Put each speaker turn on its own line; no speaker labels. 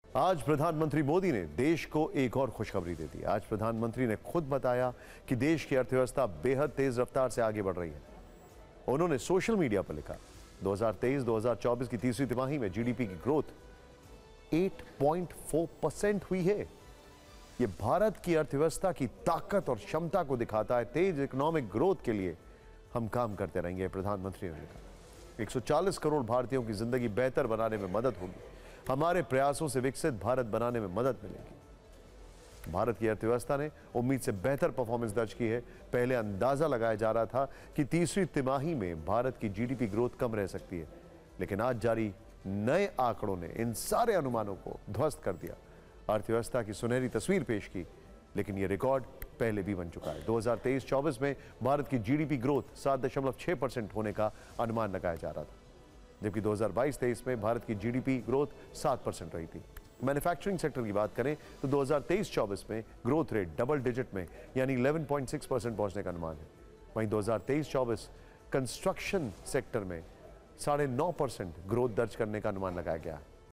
आज प्रधानमंत्री मोदी ने देश को एक और खुशखबरी दे दी। आज प्रधानमंत्री ने खुद बताया कि देश की अर्थव्यवस्था बेहद तेज रफ्तार से आगे बढ़ रही है। उन्होंने सोशल मीडिया पर लिखा, 2023-2024 की तीसरी तिमाही में जीडीपी की ग्रोथ 8.4% हुई है। यह भारत की अर्थव्यवस्था की ताकत और क्षमता को दिखाता है। तेज इकोनॉमिक ग्रोथ के लिए हम काम करते रहेंगे, प्रधानमंत्री ने लिखा। 140 करोड़ भारतीयों की जिंदगी बेहतर बनाने में मदद होगी। हमारे प्रयासों से विकसित भारत बनाने में मदद मिलेगी। भारत की अर्थव्यवस्था ने उम्मीद से बेहतर परफॉर्मेंस दर्ज की है। पहले अंदाजा लगाया जा रहा था कि तीसरी तिमाही में भारत की जीडीपी ग्रोथ कम रह सकती है, लेकिन आज जारी नए आंकड़ों ने इन सारे अनुमानों को ध्वस्त कर दिया। अर्थव्यवस्था की सुनहरी तस्वीर पेश की, लेकिन यह रिकॉर्ड पहले भी बन चुका है। 2023-24 में भारत की जीडीपी ग्रोथ 7.6% होने का अनुमान लगाया जा रहा था, जबकि 2022-23 में भारत की जीडीपी ग्रोथ 7% रही थी। मैन्युफैक्चरिंग सेक्टर की बात करें तो 2023-24 में ग्रोथ रेट डबल डिजिट में यानी 11.6% पहुंचने का अनुमान है। वहीं 2023-24 कंस्ट्रक्शन सेक्टर में 9.5% ग्रोथ दर्ज करने का अनुमान लगाया गया है।